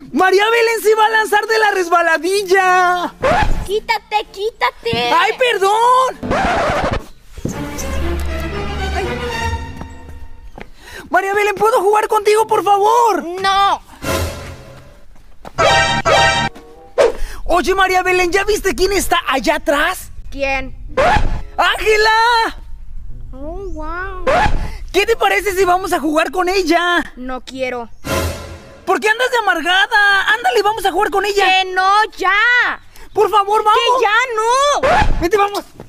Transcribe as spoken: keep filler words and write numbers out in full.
María Belén se va a lanzar de la resbaladilla. ¡Quítate, quítate! ¡Ay, perdón! Ay. María Belén, ¿puedo jugar contigo, por favor? ¡No! Oye, María Belén, ¿ya viste quién está allá atrás? ¿Quién? ¡Ángela! Oh, wow. ¿Qué te parece si vamos a jugar con ella? No quiero. ¿Por qué andas de amargada? Ándale, vamos a jugar con ella. ¡Que no, ya! Por favor, vamos. ¡Que ya no! Vente, vamos.